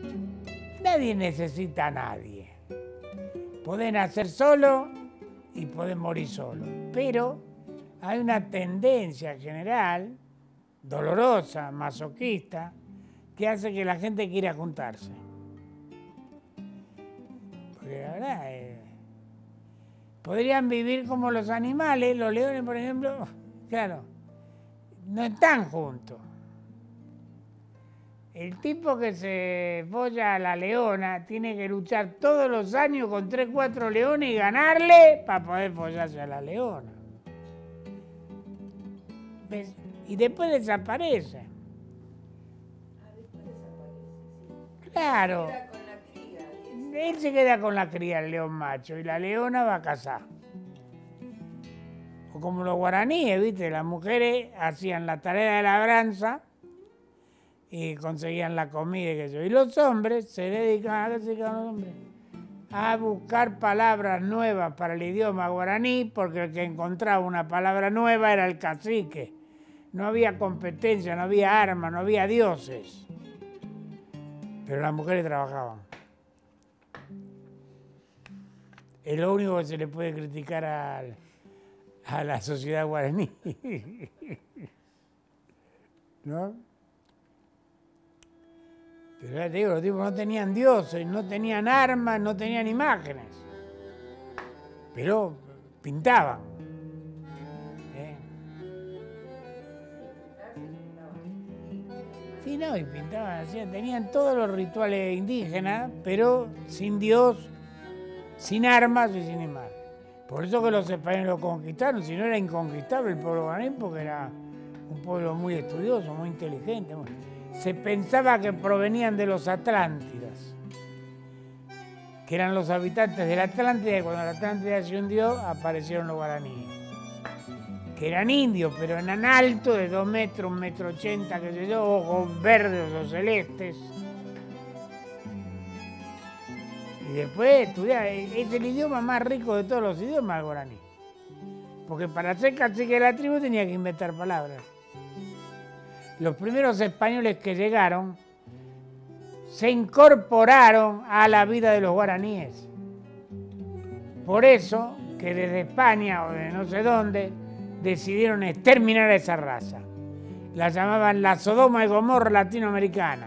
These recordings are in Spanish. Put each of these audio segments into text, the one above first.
Nadie necesita a nadie. Podés nacer solo y podés morir solo. Pero hay una tendencia general, dolorosa, masoquista, que hace que la gente quiera juntarse. Porque la verdad, podrían vivir como los animales, los leones, por ejemplo, claro, no están juntos. El tipo que se folla a la leona tiene que luchar todos los años con 3, 4 leones y ganarle para poder follarse a la leona. ¿Ves? Y después desaparece. Después desaparece, sí. Claro. Se queda con la cría. Él se queda con la cría, el león macho, y la leona va a cazar. O como los guaraníes, ¿viste? Las mujeres hacían la tarea de labranza y conseguían la comida y eso. Y los hombres se dedican, ¿a qué se dedican los hombres? A buscar palabras nuevas para el idioma guaraní, porque el que encontraba una palabra nueva era el cacique. No había competencia, no había armas, no había dioses. Pero las mujeres trabajaban. Es lo único que se le puede criticar a la sociedad guaraní. ¿No? Pero ya te digo, los tipos no tenían dioses, no tenían armas, no tenían imágenes. Pero pintaban. Sí, no, y pintaban, tenían todos los rituales indígenas, pero sin Dios, sin armas y sin imagen. Por eso que los españoles lo conquistaron, si no era inconquistable el pueblo guaraní, porque era un pueblo muy estudioso, muy inteligente. Se pensaba que provenían de los Atlántidas, que eran los habitantes de la Atlántida, y cuando la Atlántida se hundió, aparecieron los guaraníes, que eran indios, pero eran altos, de 2 metros, 1,80 m, qué sé yo, ojos verdes o celestes. Y después estudiar, es el idioma más rico de todos los idiomas, el guaraní. Porque para ser cacique de la tribu tenía que inventar palabras. Los primeros españoles que llegaron se incorporaron a la vida de los guaraníes. Por eso que desde España o de no sé dónde decidieron exterminar a esa raza. La llamaban la Sodoma y Gomorra latinoamericana.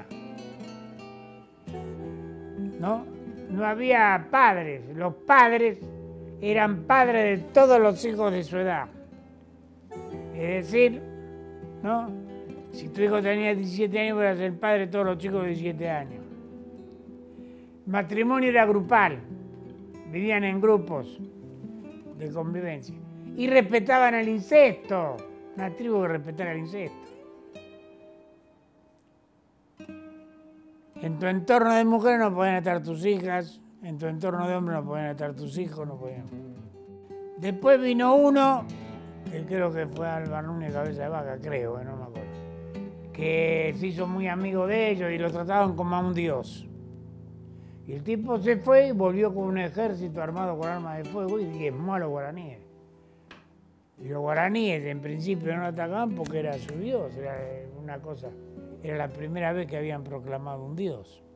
¿No? No había padres. Los padres eran padres de todos los hijos de su edad. Es decir, ¿no? Si tu hijo tenía 17 años, vas a ser padre de todos los chicos de 17 años. El matrimonio era grupal. Vivían en grupos de convivencia. Y respetaban el incesto. Una tribu que respetara el incesto. En tu entorno de mujer no podían estar tus hijas. En tu entorno de hombre no podían estar tus hijos. No podían. Después vino uno, que creo que fue Alba Núñez Cabeza de Vaca, creo, no me acuerdo, que se hizo muy amigo de ellos y lo trataban como a un dios. Y el tipo se fue y volvió con un ejército armado con armas de fuego y diezmó a los guaraníes. Y los guaraníes en principio no lo atacaban porque era su dios, era una cosa, era la primera vez que habían proclamado un dios.